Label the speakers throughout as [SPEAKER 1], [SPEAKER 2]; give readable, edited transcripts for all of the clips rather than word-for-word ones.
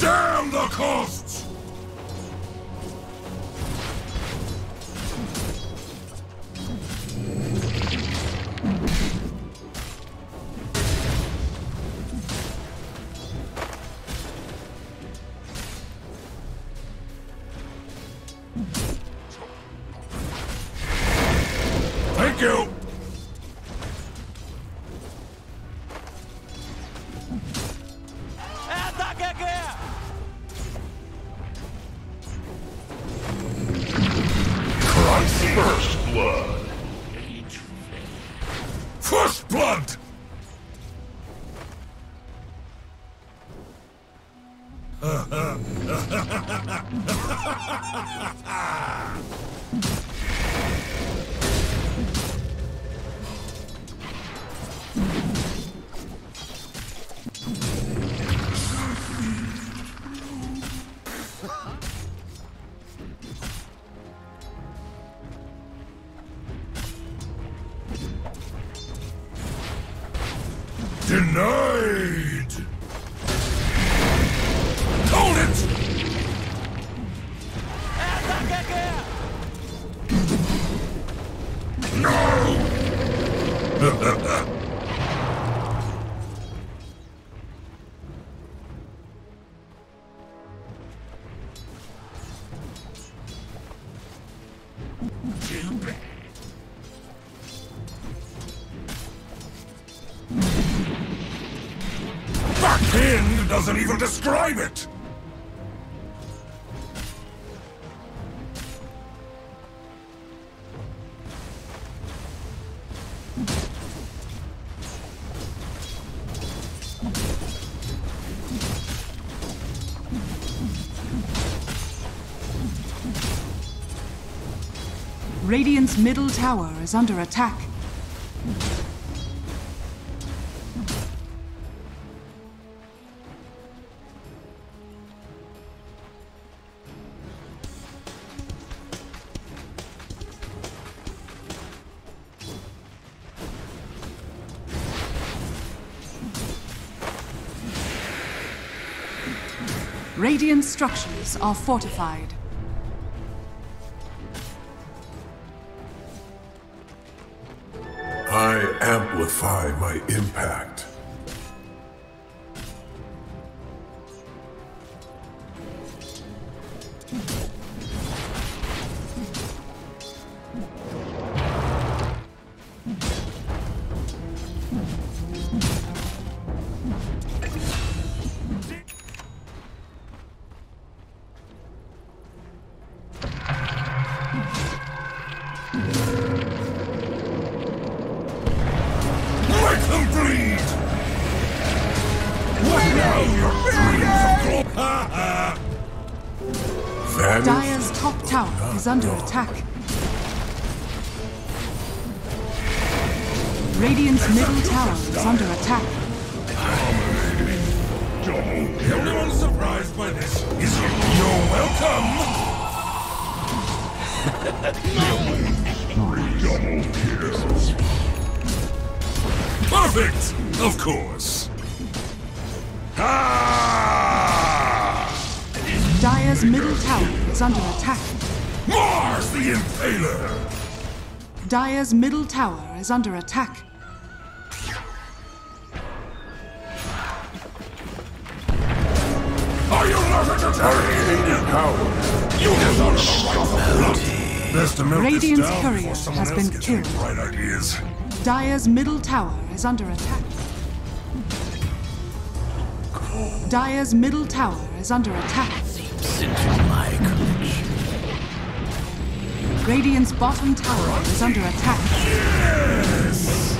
[SPEAKER 1] Damn the costs! Thank you!
[SPEAKER 2] First blood.
[SPEAKER 1] First blood! Denied! Hold it! No! Backend doesn't even describe it!
[SPEAKER 3] Radiant's middle tower is under attack. Radiant structures are fortified.
[SPEAKER 1] I amplify my impact.
[SPEAKER 3] Dire's top tower is under attack. Radiant's middle tower is under attack.
[SPEAKER 1] Everyone's surprised by this. You're welcome! Double kills. Perfect! Of course.
[SPEAKER 3] Dire's middle tower is under attack.
[SPEAKER 1] Mars the Impaler!
[SPEAKER 3] Dire's middle tower is under attack.
[SPEAKER 1] Are you not entertaining? You deserve the right. Best to milk
[SPEAKER 3] Radiant's
[SPEAKER 1] this down
[SPEAKER 3] courier
[SPEAKER 1] before someone
[SPEAKER 3] has
[SPEAKER 1] else
[SPEAKER 3] been
[SPEAKER 1] gets
[SPEAKER 3] killed.
[SPEAKER 1] any bright ideas.
[SPEAKER 3] Dire's middle tower is under attack. Dire's middle tower is under attack. Radiant's bottom tower is under attack.
[SPEAKER 1] Yes!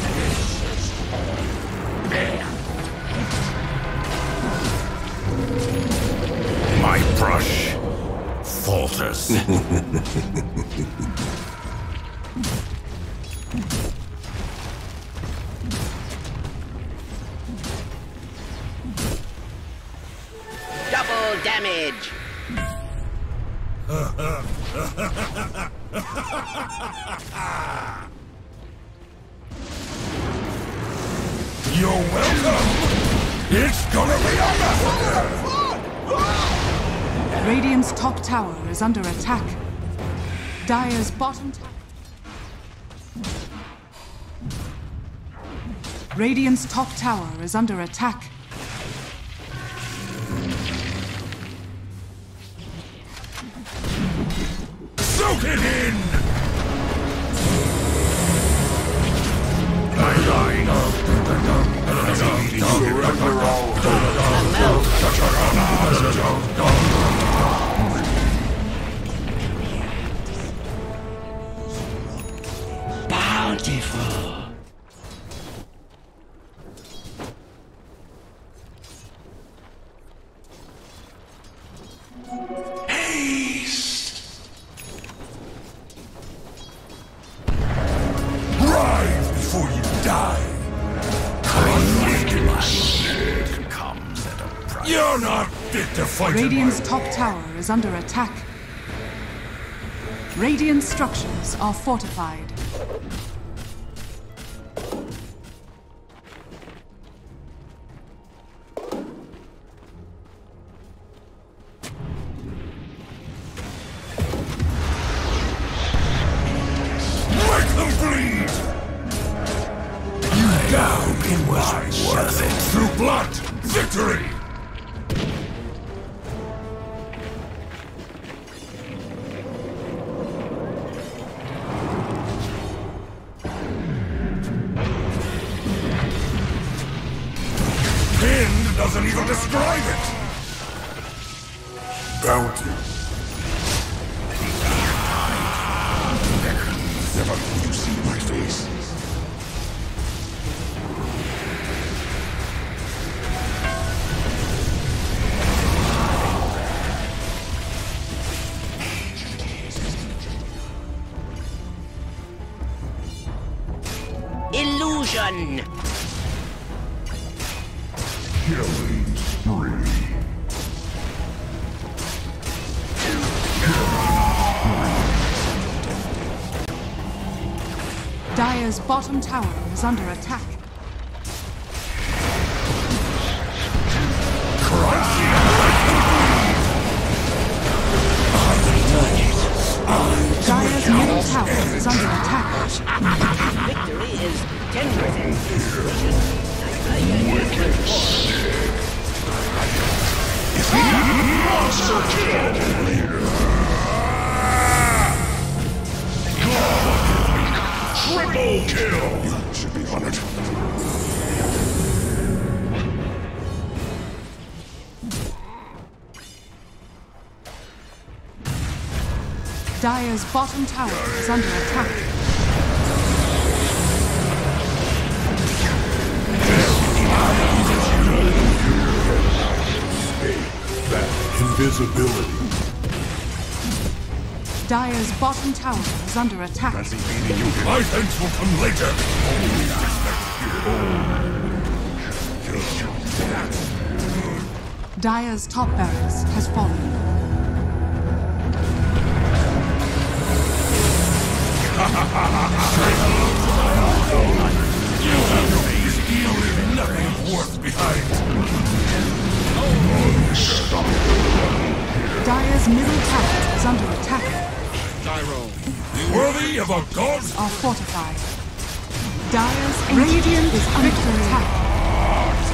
[SPEAKER 2] My brush falters.
[SPEAKER 4] Double damage!
[SPEAKER 1] You're welcome! It's gonna be a massacre!
[SPEAKER 3] Radiant's top tower is under attack. Dire's bottom tower. Radiant's top tower is under attack.
[SPEAKER 2] Soak it in! My line.
[SPEAKER 1] Surrender all.
[SPEAKER 4] Bountiful.
[SPEAKER 2] Rise before you die. Comes at a price. You're not fit to fight.
[SPEAKER 3] Radiant's top tower is under attack. Radiant structures are fortified.
[SPEAKER 2] Let them bleed. You down in was worth it. Through blood, victory. Pinned doesn't even describe it.
[SPEAKER 1] Bounty.
[SPEAKER 2] Never will you see my face.
[SPEAKER 4] Illusion.
[SPEAKER 2] Killing spree.
[SPEAKER 3] Dire's bottom tower is under attack. Dire's middle tower is under attack.
[SPEAKER 4] Victory is 10%.
[SPEAKER 2] Monster kill! Triple kill! You should be honored.
[SPEAKER 3] Dire's bottom tower is under attack.
[SPEAKER 1] Invisibility.
[SPEAKER 3] Dire's bottom tower is under attack.
[SPEAKER 2] My thanks will come later.
[SPEAKER 3] Dire's top barracks has fallen.
[SPEAKER 2] You have no face. You leave nothing of worth behind.
[SPEAKER 3] Dire's middle tower is under attack.
[SPEAKER 2] Worthy of a god?
[SPEAKER 3] Are fortified. Dire's radiant is under attack.